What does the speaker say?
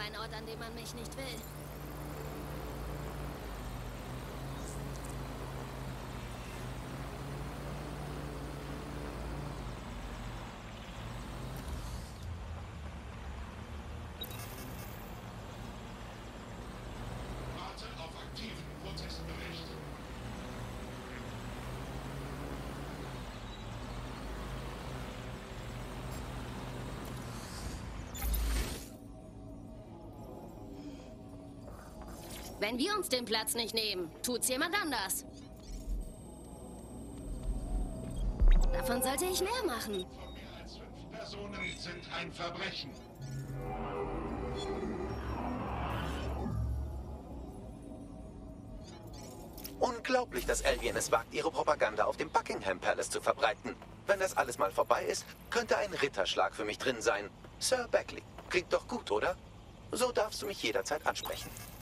ein Ort, an dem man mich nicht will. Warte auf aktiven Prozessbericht. Wenn wir uns den Platz nicht nehmen, tut's jemand anders. Davon sollte ich mehr machen. Von mehr als 5 Personen sind ein Verbrechen. Unglaublich, dass Alien es wagt, ihre Propaganda auf dem Buckingham Palace zu verbreiten. Wenn das alles mal vorbei ist, könnte ein Ritterschlag für mich drin sein. Sir Beckley, klingt doch gut, oder? So darfst du mich jederzeit ansprechen.